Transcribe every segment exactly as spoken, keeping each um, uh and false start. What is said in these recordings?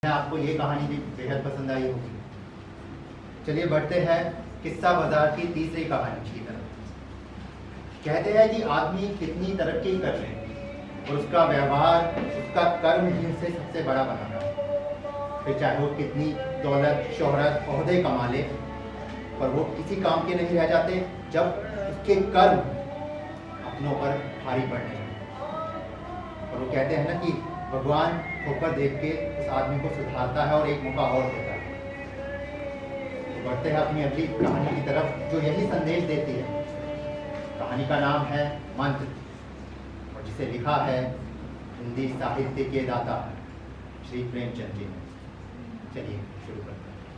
आपको ये कहानी भी बेहद पसंद आई होगी। चलिए बढ़ते हैं किस्सा बाजार की तीसरी कहानी की तरफ। कहते हैं कि आदमी कितनी तरक्की कर ले और उसका व्यवहार, उसका कर्म ही उससे सबसे बड़ा बना रहा है। फिर चाहे वो कितनी दौलत, शोहरत, ओहदे कमा ले, पर वो किसी काम के नहीं रह जाते जब उसके कर्म अपनों पर भारी पड़ने लगे। और वो कहते हैं ना कि भगवान ठोकर देख के उस आदमी को सुधारता है और एक मौका और देता है। तो बढ़ते हैं अपनी अगली कहानी की तरफ जो यही संदेश देती है। कहानी का नाम है मंत्र और जिसे लिखा है हिंदी साहित्य के दाता श्री प्रेमचंद जी ने। चलिए शुरू करते हैं।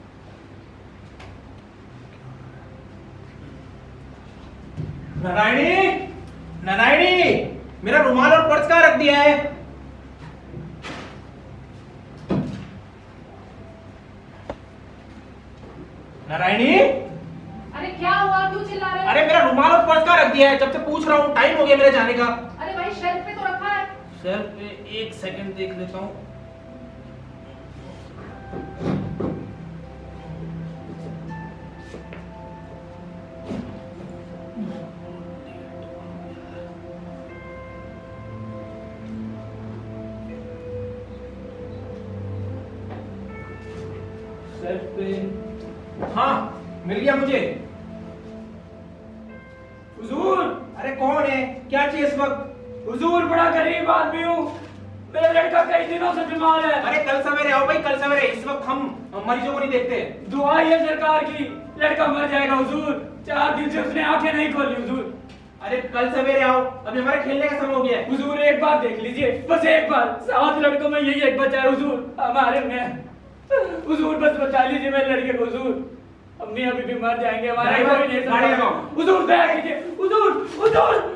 नारायणी, नारायणी, मेरा रुमाल और पर्स कहाँ रख दिया है? नारायणी, अरे क्या हुआ, क्यों चिल्ला रहे हो? अरे मेरा रुमाल और पर्स कहाँ रख दिया है? जब से पूछ रहा हूँ, टाइम हो गया मेरे जाने का। अरे भाई शेल्फ पे तो रखा है। शेल्फ पे? एक सेकंड देख लेता हूँ। शेल्फ पे, हाँ मिल गया मुझे। हुजूर, अरे कौन है, क्या चाहिए इस वक्त? हुजूर बड़ा गरीब आदमी हूँ, मेरा लड़का कई दिनों से बीमार है। अरे कल सवेरे आओ भाई, कल सवेरे। इस वक्त हम मरीजों को नहीं देखते। दुआ है सरकार की, लड़का मर जाएगा हुजूर। चार दिन से उसने आंखें नहीं खोली हुजूर। अरे कल सवेरे आओ, अभी हमारे खेलने का समय हो गया है। हुजूर एक बार देख लीजिए, बस एक बार। सात लड़कों में यही एक बचा है हुजूर, हमारे में। हुजूर बस बचा लीजिए मेरे लड़के को हुजूर। अम्मी अभी भी मर जाएंगे, हमारा कोई नहीं समझा। हुजूर दया कीजिए हुजूर, हुजूर।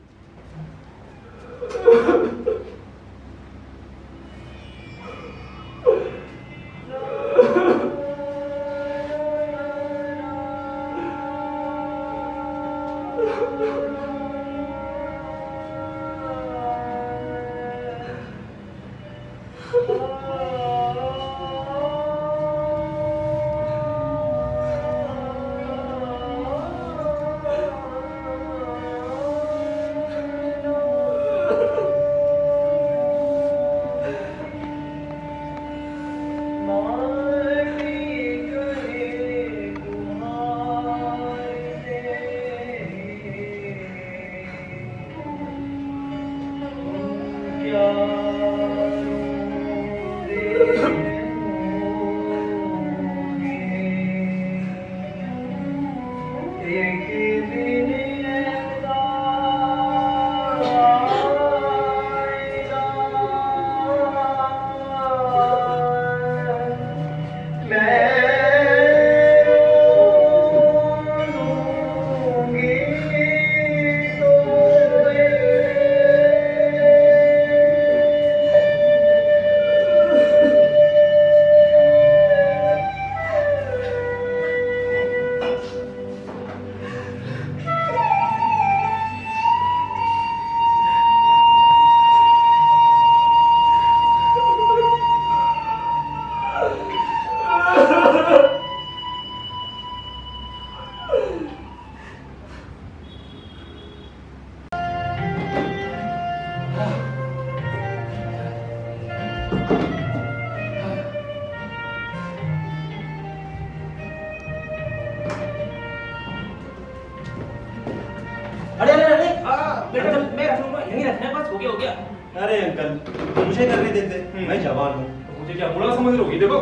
अरे अंकल मुझे करने देते, मैं जवान हूँ। तो मुझे क्या बुरा समझ रहे हो? देखो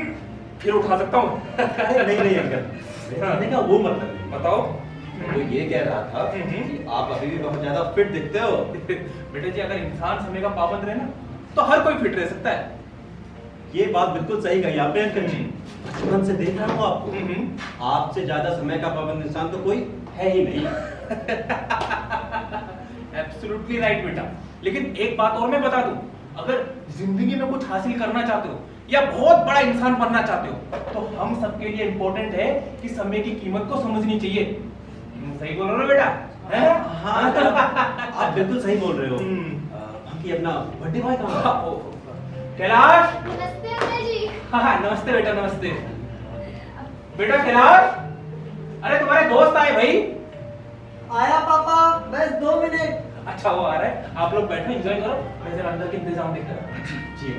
फिर उठा सकता हूँ। अरे नहीं नहीं अंकल, कहने का वो मतलब नहीं। बताओ। तो ये कह रहा था कि आप अभी भी बहुत ज्यादा फिट दिखते हो। बेटे जी, अगर इंसान समय का पाबंद रहे ना तो हर कोई फिट रह सकता है। ये बात बिल्कुल सही कही आपने अंकल जी। बचपन से देख रहा हूँ आपको, आपसे ज्यादा समय का पाबंद इंसान तो कोई है ही नहीं। एब्सोल्युटली राइट बेटा। लेकिन एक बात और मैं बता दूं, अगर जिंदगी में कुछ हासिल करना चाहते हो या बहुत बड़ा इंसान बनना चाहते हो तो हम सबके लिए इंपॉर्टेंट है कि समय की कीमत को समझनी चाहिए। सही बोल रहे हो बेटा? हाँ आप बिल्कुल सही बोल रहे हो। बाकी अपना बर्थडे बॉय कहाँ है? कैलाश, नमस्ते हाँ हाँ नमस्ते बेटा नमस्ते। बेटा कैलाश, अरे तुम्हारे दोस्त आए भाई। आया पापा, बस दो मिनट। अच्छा वो आ रहा है, आप लोग बैठो एंजॉय करो, मैं जरा अंदर के इंतजाम देख रहा हूँ। जी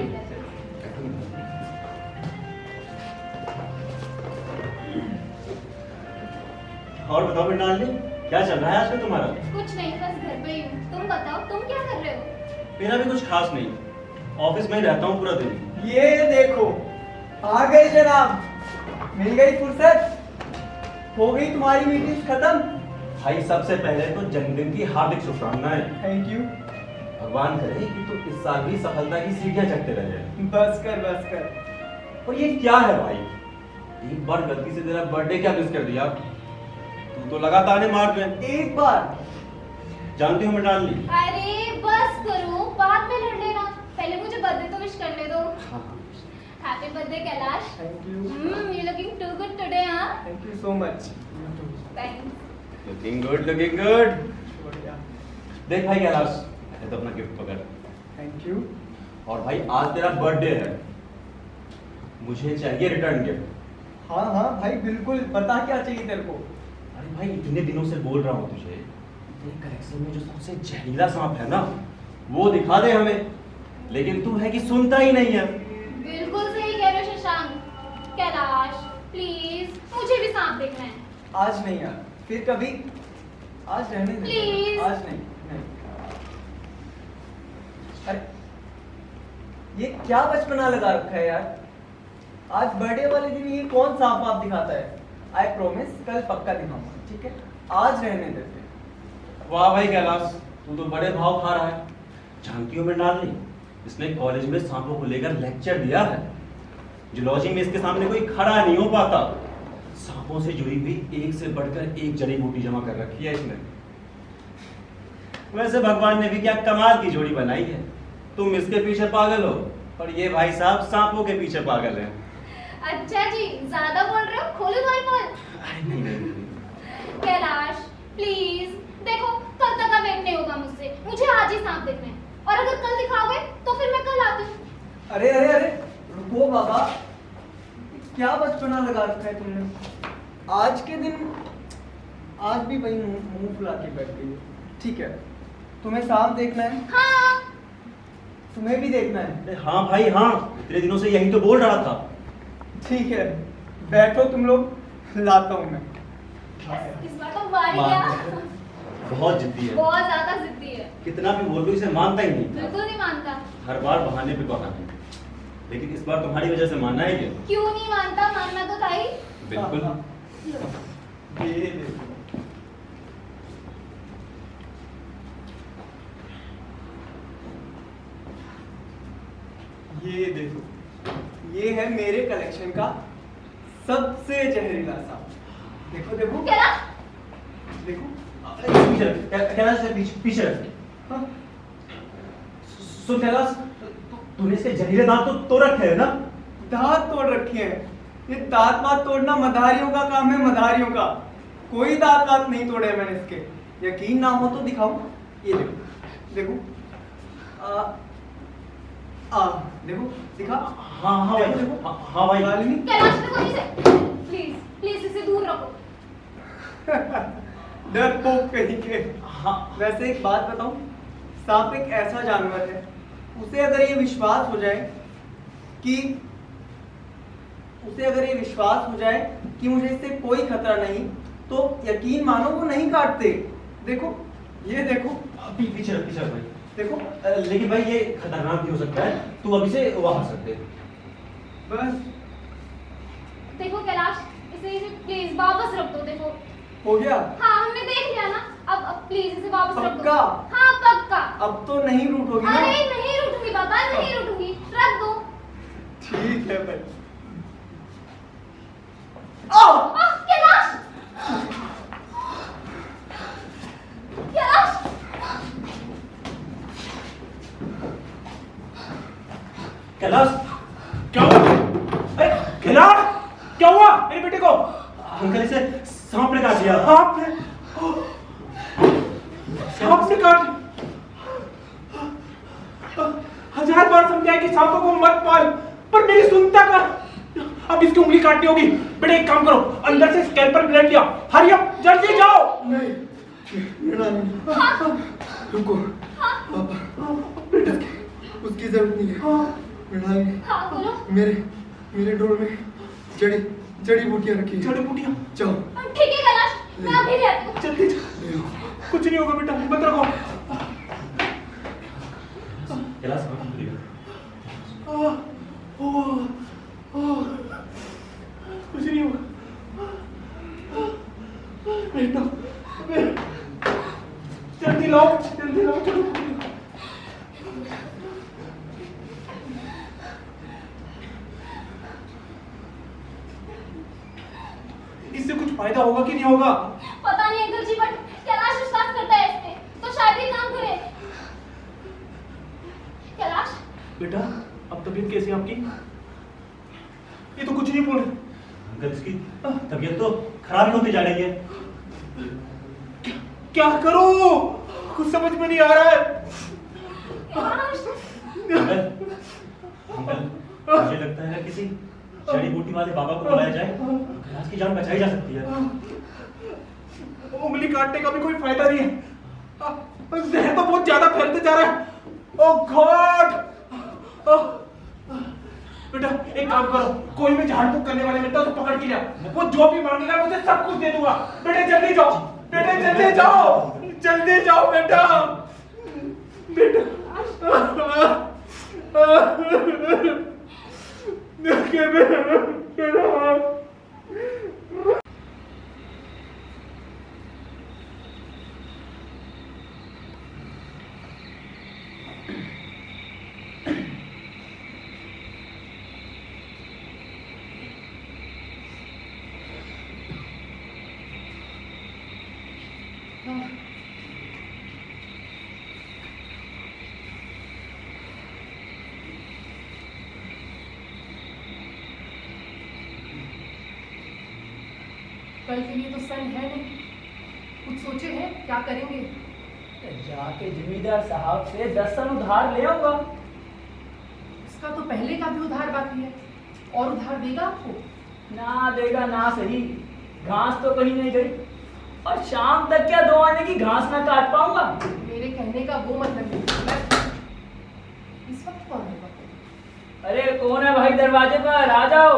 और बताओ मृणालिनी, क्या चल रहा है आजकल तुम्हारा? कुछ नहीं, बस घर पे ही हूँ। तुम बताओ, तुम क्या कर रहे हो? मेरा भी कुछ खास नहीं, ऑफिस में ही रहता हूँ पूरा दिन। ये देखो आ गई जनाब, मिल गई फुर्सत, हो गई तुम्हारी मीटिंग खत्म। भाई सबसे पहले तो जन्मदिन की हार्दिक शुभकामनाएं। Thank you. भगवान करे कि तू इस साल भी सफलता की सीढ़ियां चढ़ते रहे। बस कर बस कर। और ये क्या है भाई, एक बार गलती से तेरा बर्थडे क्या मिस कर दिया, तू तो लगातार ने मार में। एक बार जानती हूँ मृणालिनी। अरे बस करो, बाद में लड़ लेना, पहले मुझे बर्थडे तो विश करने दो। Happy birthday Kailash. Thank you. Hmm, you looking too good today. हाँ, thank you so much. Thanks. Looking good looking good. देख भाई कैलाश, ये तो अपना गिफ्ट पकड़। Thank you. और भाई आज तेरा बर्थडे है, मुझे चाहिए रिटर्न गिफ्ट। हाँ हाँ भाई बिल्कुल, बता क्या चाहिए तेरे को। अरे भाई इतने दिनों से बोल रहा हूँ तुझे, तेरे कलेक्शन में जो सबसे जहरीला सांप है ना, वो दिखा दे हमें, लेकिन तू है कि सुनता ही नहीं है। बिल्कुल सही कह रहे हो शशांक। कैलाश प्लीज, मुझे भी सांप देखना है। आज नहीं यार, फिर कभी, आज रहने दे। Please. आज नहीं, नहीं। अरे ये क्या बचपना लगा रखा है यार, आज बर्थडे वाले दिन ये कौन सांप आप दिखाता है। आई प्रॉमिस कल पक्का दिखाऊंगा, ठीक है, आज रहने देते। वाह भाई कैलाश, तू तो बड़े भाव खा रहा है। जानती हो मृणालिनी, इसने कॉलेज में सांपों को लेकर लेक्चर दिया है। जूलॉजी में इसके सामने कोई खड़ा नहीं हो पाता। सांपों से जुड़ी हुई एक से बढ़कर एक जड़ी बूटी जमा कर रखी है इसने। वैसे भगवान ने भी क्या कमाल की जोड़ी बनाई है, तुम इसके पीछे पागल हो और ये भाई साहब सांपों के पीछे पागल हैं। अच्छा जी, ज्यादा बोल रहे हो, खोलो तुम्हारी पोल। अरे नहीं नहीं, नहीं। कैलाश प्लीज देखो, कल तक का वेट नहीं होगा मुझसे, मुझे आज ही सांप देखना है, और अगर कल दिखाओगे तो फिर मैं कल आती हूँ। अरे अरे अरे रुको बाबा, क्या बचपना लगा रखा है तुमने। आज के दिन, आज भी वही मुंह मुंह फुला के बैठ गई हो। ठीक है, तुम्हें सांप देखना है। हाँ, तुम्हें भी देखना है। अरे हाँ भाई हाँ, इतने दिनों से यही तो बोल रहा था। ठीक है, बैठो तुम लोग, लाता हूँ मैं। इस बार तो मार गया। बहुत जिद्दी है, बहुत ज्यादा जिद्दी है, कितना भी बोल दो इसे मानता ही नहीं। बिल्कुल नहीं मानता। हर बार बहाने पे बहाने, लेकिन इस बार तुम्हारी वजह से मानना है क्या? क्यों नहीं मानता, मानना तो था ही। बिल्कुल। हाँ, हाँ। ये देखो, ये देखो, ये है मेरे कलेक्शन का सबसे जहरीला सांप। देखो देखो कैलाश, देखो। पीछे रख, कै- कैलाश से पीछे पीछे रख। हाँ, सुन कैलाश, तू- तूने इसके जहरीले दांत तो तो रखे हैं ना? दांत तोड़ रखे हैं। ये दांत वात तोड़ना मदारियों का काम है, मदारियों का। कोई दांत वात नहीं तोड़े मैंने इसके। यकीन ना हो तो दिखाऊं। ये देखो देखो, आ, आ, देखो दिखा। हाँ हाँ भाई, देखो, देखो। हाँ हाँ भाई। लालिनी, कैलाश देखो इसे, प्लीज प्लीज इसे दूर रखो। डरपोक कहीं के। हाँ वैसे एक बात बताऊं, सांप एक ऐसा जानवर है, उसे अगर ये विश्वास हो जाए कि उसे अगर ये विश्वास हो जाए कि मुझे इससे कोई खतरा नहीं, तो यकीन मानो वो नहीं काटते। देखो, ये देखो, अभी पीछे रख, पीछे रख भाई। देखो। अ, लेकिन भाई ये खतरनाक भी हो सकता है, तू अभी से वहां सकते। बस देखो कैलाश, इसे इसे प्लीज वापस रख दो। देखो, हो गया। हाँ हमने देख लिया ना, अब अब प्लीज इसे वापस रख दो। पक्का? हाँ पक्का। अब तो नहीं रूठोगी ना? अरे नहीं रूठूंगी बाबा, नहीं रूठूंगी, रख दो। ठीक है भाई। आह, कैलाश, कैलाश, कैलाश, क्या हुआ? अरे कैलाश, क्या हुआ मेरे बेटे को? अंकल इसे सांप ने काट दिया। सांप ने सांप ने काट। हजार बार समझाया कि सांपों को मत पाल, पर मेरी सुनता अब इसकी उंगली काटनी होगी। बेटा एक काम करो, अंदर से स्कैल्पल ब्लेड लिया, हरी अप, जल्दी जाओ। नहीं रुको पापा, उसकी जरूरत नहीं है। मृणालिनी, हाँ बोलो। मेरे मेरे ड्रॉर में जड़ी जड़ी बूटियां रखी हैं। जड़ी बूटियां? जाओ। ठीक है कैलाश, मैं अभी ले आती हूँ। जल्दी जाओ, कुछ नहीं होगा बेटा, मत रखो। कैलाश कुछ नहीं होगा बेटा, जल्दी लाओ, जल्दी लाओ, चलो। इससे कुछ फायदा होगा कि नहीं होगा? पता नहीं अंकल जी, बट कैलाश विश्वास करता है इस पे, तो शायद ये काम करे। कैलाश बेटा, अब तबीयत कैसी है आपकी? ये तो कुछ नहीं बोल रहे। अंकल, इसकी तबीयत तो खराब ही होती जा रही है। क्या, क्या करूं? कुछ समझ में नहीं आ रहा है। अंकल, अंकल, मुझे लगता है किसी जड़ी बूटी वाले बाबा को बुलाया जाए तो कैलाश की जान बचाई जा सकती है। उंगली काटने का भी कोई फायदा नहीं है, जहर तो बहुत ज्यादा फैलते जा रहा है। Oh God! बेटा एक काम करो, कोई भी झाड़ फूक करने वाले मिलता है तो पकड़ के लिया, वो जो भी मांगेगा मुझे सब कुछ दे दूंगा। बेटे जल्दी जाओ, बेटे जल्दी जाओ, जल्दी जाओ बेटा, बेटा। कल के लिए तो सन है नहीं, कुछ सोचे हैं क्या करेंगे? जाके जमींदार साहब से दस सन उधार ले आऊंगा। उसका तो पहले का भी उधार बाकी है, और उधार देगा आपको? ना देगा ना सही, घास तो कहीं नहीं गई, और शाम तक क्या दो आने की घास ना काट पाऊंगा। मेरे कहने का वो मतलब नहीं। मैं इस वक्त कौन होगा? अरे कौन है भाई दरवाजे पर, आ जाओ।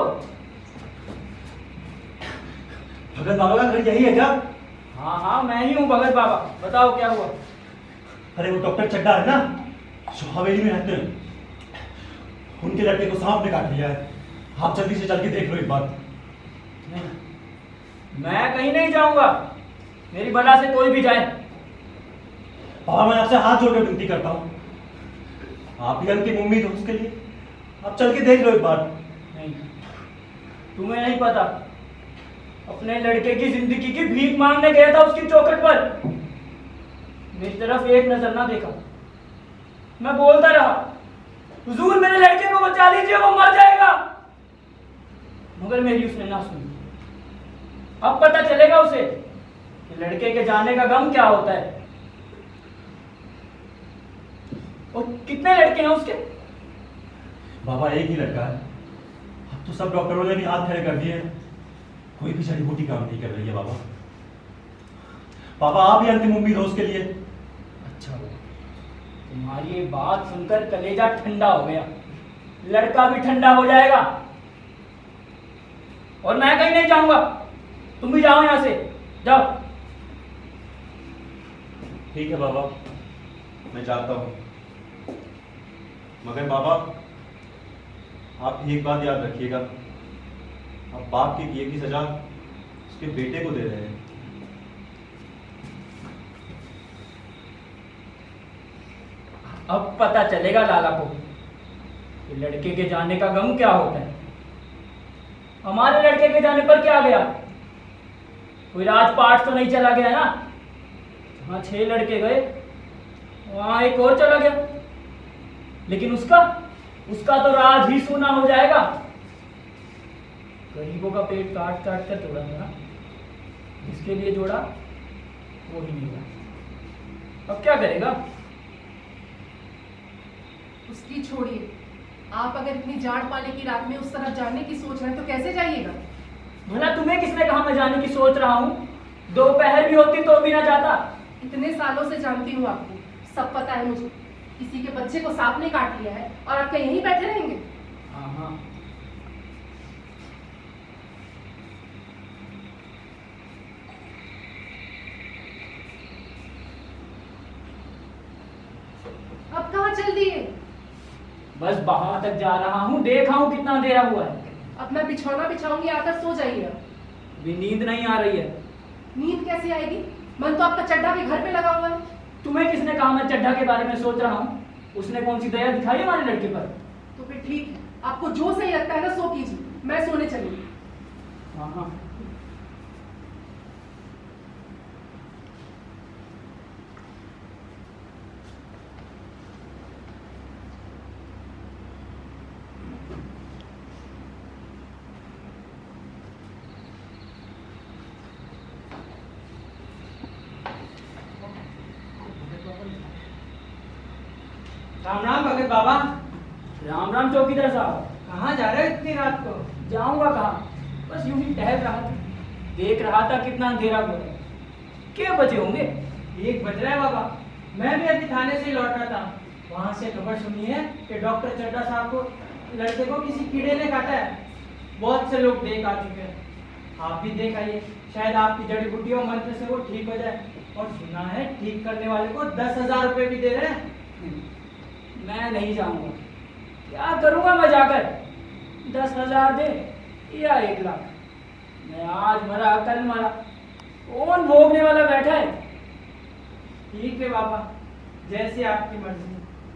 भगत बाबा का घर यही है क्या? हाँ हाँ मैं ही हूँ भगत बाबा, बताओ क्या हुआ? अरे वो डॉक्टर चड्डा है ना, जो हवेली में रहते हैं, उनके लड़के को सांप ने काट लिया है। आप जल्दी से चल के देख लो एक बार। नहीं, मैं कहीं नहीं जाऊंगा, मेरी बला से कोई भी जाए। बाबा मैं आपसे हाथ जोड़कर विनती करता हूँ, आप ही अंतिम उम्मीद हो उसके लिए, आप चल के देख लो एक बार। नहीं, तुम्हें नहीं पता, अपने लड़के की जिंदगी की भीख मांगने गया था उसकी चौखट पर, मेरी तरफ एक नजर ना देखा। मैं बोलता रहा, हुजूर मेरे लड़के को बचा लीजिए, वो मर जाएगा, मगर मेरी उसने ना सुनी। अब पता चलेगा उसे कि लड़के के जाने का गम क्या होता है। और कितने लड़के हैं उसके? बाबा एक ही लड़का है, अब तो सब डॉक्टरों ने भी हाथ खड़े कर दिए, कोई भी जड़ी बूटी काम नहीं कर रही है। बाबा बाबा आप ही अंतिम उम्मीद हो उसके लिए। अच्छा हो, तुम्हारी ये बात सुनकर कलेजा ठंडा हो गया, लड़का भी ठंडा हो जाएगा। और मैं कहीं नहीं जाऊंगा, तुम भी जाओ यहां से, जाओ। ठीक है बाबा, मैं जाता हूं, मगर बाबा आप एक बात याद रखिएगा, आप बाप के किए की सजा उसके बेटे को दे रहे हैं। अब पता चलेगा लाला को कि लड़के के जाने का गम क्या होता है। हमारे लड़के के जाने पर क्या गया, कोई राजपाट तो नहीं चला गया ना? जहां छह लड़के गए वहां एक और चला गया, लेकिन उसका उसका तो राज ही सोना हो जाएगा। गरीबों का पेट काट काट कर तोड़ा था ना, जिसके लिए जोड़ा वो ही नहीं हुआ। अब क्या करेगा? उसकी छोड़िए, आप अगर इतनी जाड़ पाले की रात में उस तरफ जाने की सोच रहे हैं तो कैसे जाइएगा? भला तुम्हें किसने कहा मैं जाने की सोच रहा हूँ? दोपहर भी होती तो भी ना जाता। इतने सालों से जानती हूँ आपको, सब पता है मुझे। किसी के बच्चे को सांप ने काट लिया है और आप क्या यहीं बैठे रहेंगे? हाँ हाँ। अब कहाँ चल दिए? बस वहां तक जा रहा हूँ, देखा हूँ कितना अंधेरा हुआ है। अब मैं बिछौना बिछाऊंगी, आकर सो जाइए। भी नींद नहीं आ रही है। नींद कैसे आएगी? मन तो आपका चड्ढा भी घर पे लगा हुआ है। तुम्हें किसने कहा मैं चड्ढा के बारे में सोच रहा हूँ? उसने कौन सी दया दिखाई हमारे लड़के पर? तो फिर ठीक है, आपको जो सही लगता है ना सो कीजिए, मैं सोने चलूंगी। हाँ हाँ। राम राम भगत बाबा। राम राम चौकीदार साहब। कहाँ जा रहे हो इतनी रात को? जाऊंगा कहाँ, बस यूं ही टहल रहा था, देख रहा था कितना अंधेरा हुआ है। क्या बजे होंगे? एक बज रहा है बाबा। मैं भी अभी थाने से ही लौट रहा था, वहाँ से खबर सुनी है कि डॉक्टर चड्ढा साहब को लड़के को किसी कीड़े ने काटा है। बहुत से लोग देख आ चुके हैं, आप भी देख आइए, शायद आपकी जड़ी बूटियों मंत्र से वो ठीक हो जाए। और सुना है ठीक करने वाले को दस हजार रुपये भी दे रहे हैं। मैं नहीं जाऊंगा, क्या करूंगा मैं जाकर? दस हजार दे या एक लाख, मैं आज मरा कल मरा, कौन भोगने वाला बैठा है? ठीक है बाबा, जैसे आपकी मर्जी।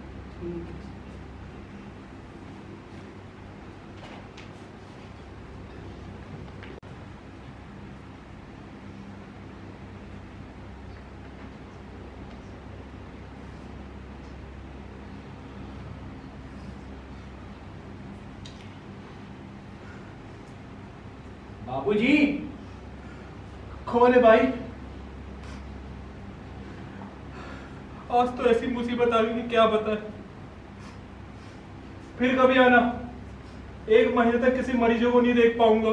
बाबूजी। कौन है भाई? आज तो ऐसी मुसीबत आ गई कि क्या बताए। फिर कभी आना, एक महीने तक किसी मरीजों को नहीं देख पाऊंगा।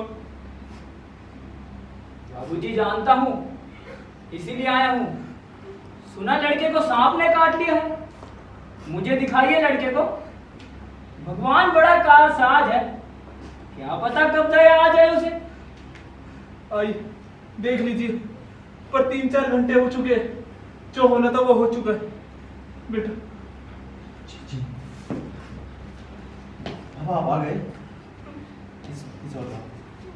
बाबूजी जानता हूँ, इसीलिए आया हूँ। सुना लड़के को सांप ने काट लिया है, मुझे दिखाइए लड़के को। भगवान बड़ा कारसाज है, क्या पता कब दया आ जाए उसे। आई देख लीजिए, पर तीन चार घंटे हो चुके, जो होना था वो हो चुका है बेटा। जी जी अब आप आ गए। इस, इस और बात।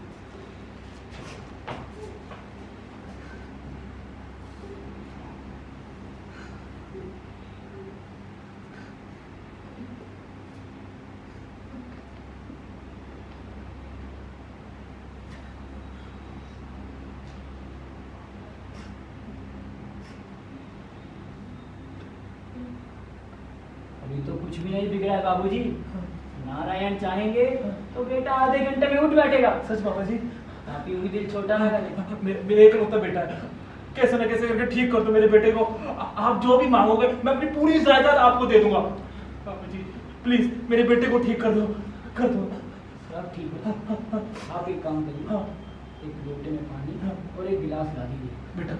अभी तो कुछ भी नहीं बिगड़ा है बाबूजी। नारायण चाहेंगे तो बेटा आधे घंटे में उठ बैठेगा। सच बाबा जी? आप ही दिल छोटा ना करें। मेरे एक लौता बेटा है, कैसे ना कैसे करके ठीक कर दो मेरे बेटे को। आप जो भी मांगोगे मैं अपनी पूरी जायदाद आपको दे दूंगा। बाबा जी प्लीज मेरे बेटे को ठीक कर दो, कर दो। सब ठीक है, आप एक काम करिए, हाँ। एक लोटे में पानी और एक गिलास ला दीजिए बेटा।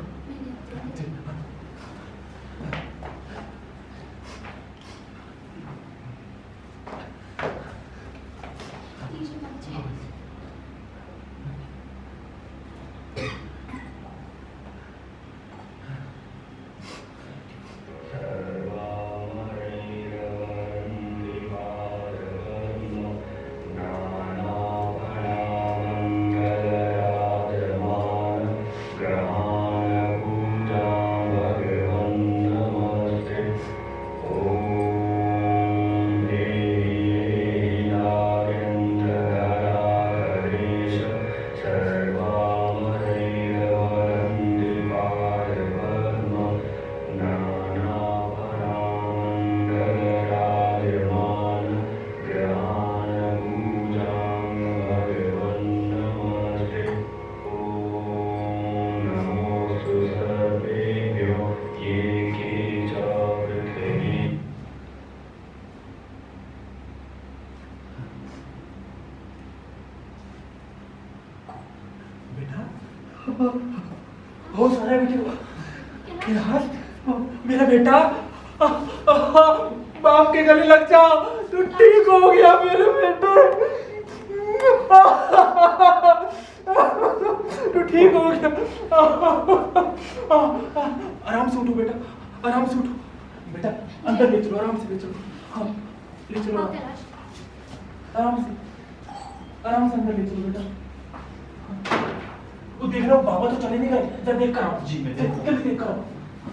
बहुत सारा बेटे कैलाश, मेरा बेटा बाप के गले लग जा, तू ठीक हो गया मेरे बेटे, तू ठीक हो गया। आराम से उठो बेटा, आराम से उठो बेटा, अंदर ले चलो, आराम से ले चलो, हाँ ले चलो, आराम से आराम से अंदर ले चलो बेटा। वो देख रहा हो बाबा तो चले नहीं गए, जरा देख कर आओ। जी मैं जल्दी देख कर आओ।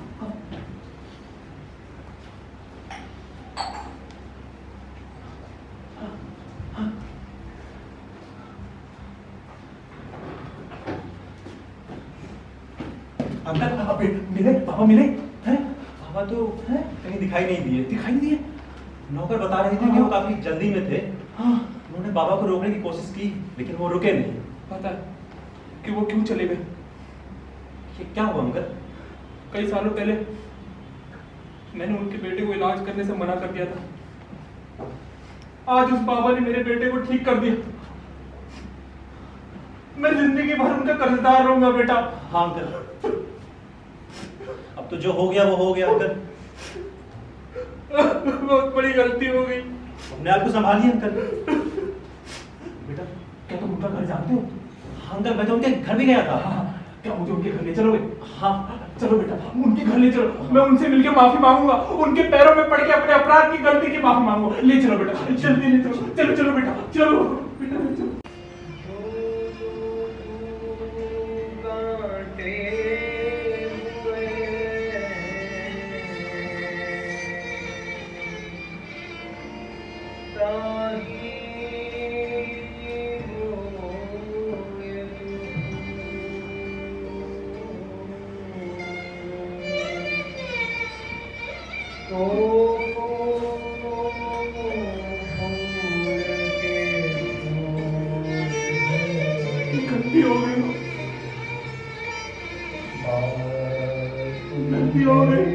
अंदर अबे मिले पापा मिले हैं? पापा तो हैं? कहीं दिखाई नहीं दिए। दिखाई नहीं दिए? नौकर बता रहे थे कि वो काफी जल्दी में थे। हाँ उन्होंने बाबा को रोकने की कोशिश की लेकिन वो रुके नहीं। पता है कि वो क्यों चले गए? ये क्या हुआ अंकल? कई सालों पहले मैंने उनके बेटे को इलाज करने से मना कर दिया था। आज उस बाबा ने मेरे बेटे को ठीक कर दिया। मैं जिंदगी भर उनका कर्जदार रहूंगा बेटा। हाँ अंकल, अब तो जो हो गया वो हो गया अंकल। बहुत बड़ी गलती हो गई। अपने आप को संभालिए अंकल। बेटा क्या तुम उनका घर जानते हो? हाँ अंकल, मैं तो उनके घर भी गया था। हाँ, क्या मुझे उनके घर ले चलोगे? हाँ चलो बेटा, उनके घर ले चलो। मैं उनसे मिलकर माफी मांगूंगा, उनके पैरों में पड़ के अपने अपराध की गलती की माफी मांगूंगा। ले चलो बेटा, जल्दी ले चलो, चलो चलो बेटा, चलो बेटा ले चलो। गलती हो गई, गलती हो गई।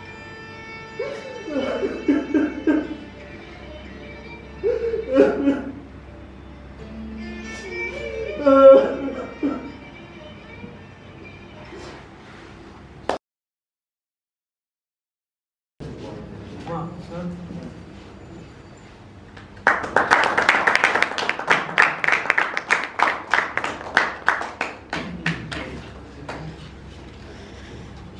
गलती